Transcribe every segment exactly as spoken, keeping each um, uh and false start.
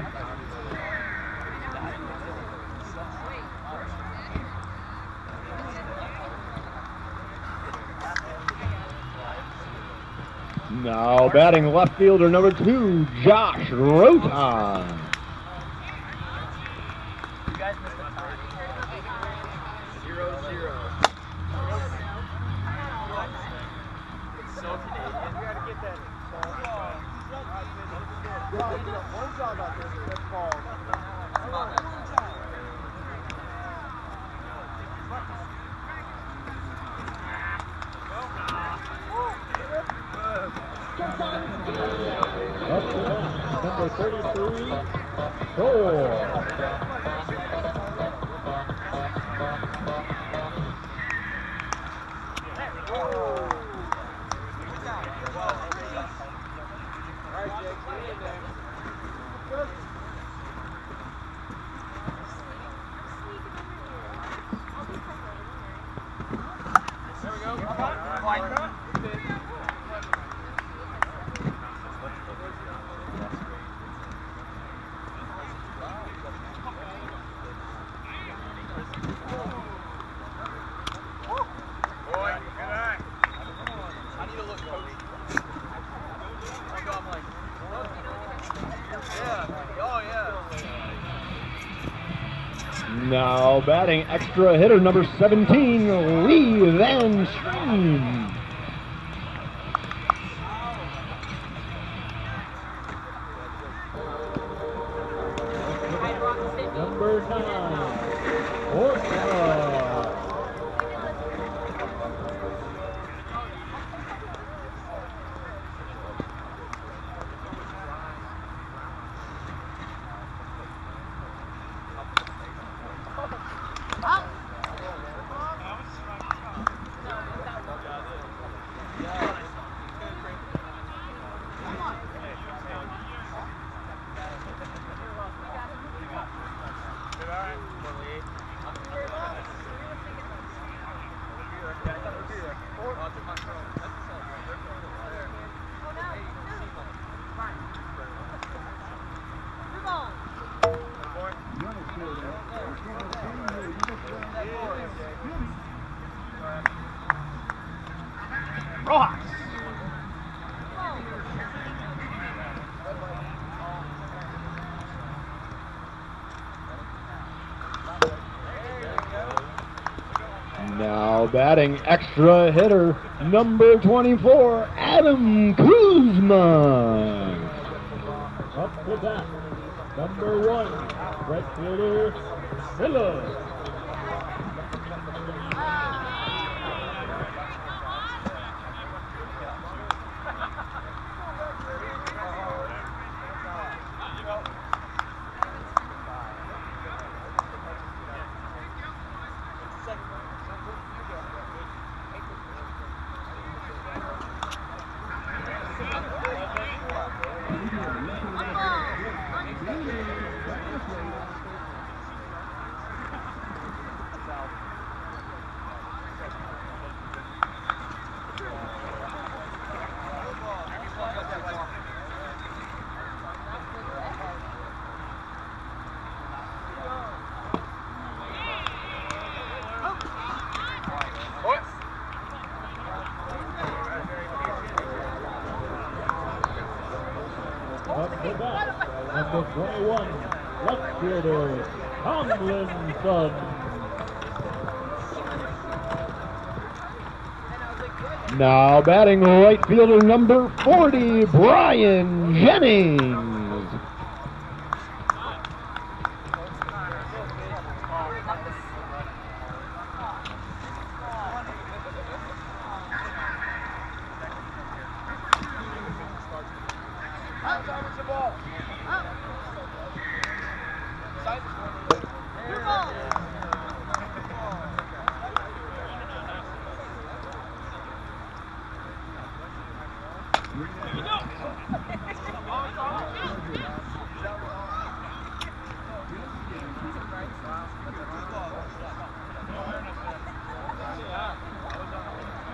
Now batting left fielder number two, Josh Rotan. Number thirty-three, four. Now batting extra hitter number seventeen, Lee Van Stream. Number nine, Orca. Rojas. Now batting extra hitter number twenty-four, Adam Kuzma. Up to bat, number one, right fielder, Phillips. Up to bat, number twenty-one, left fielder, Tomlinson. Now batting right fielder number forty, Brian Jennings.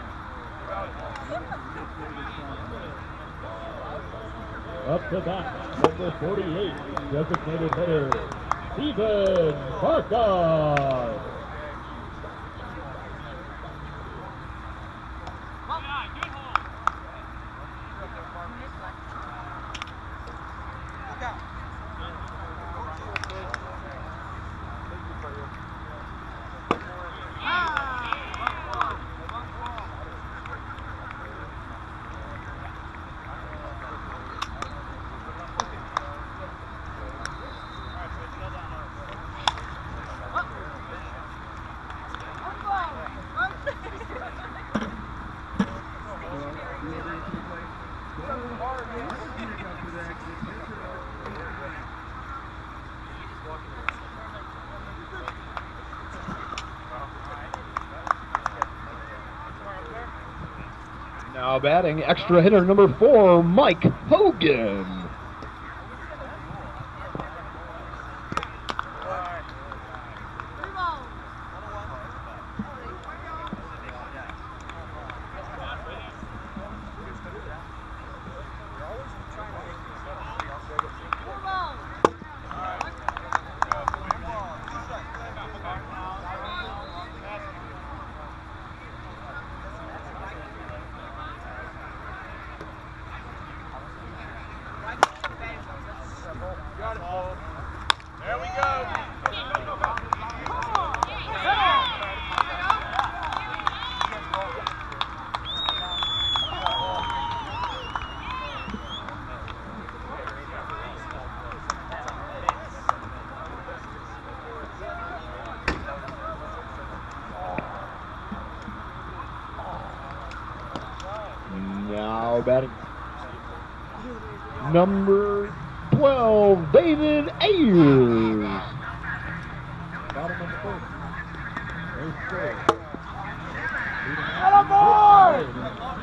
Up to bat, Number forty-eight, designated hitter, Stephen Barca. Now batting, extra hitter number four, Mike Hogan. There we go. Now batting, number twelve, David Ayers. Bottom of the first. Race four. Get aboard!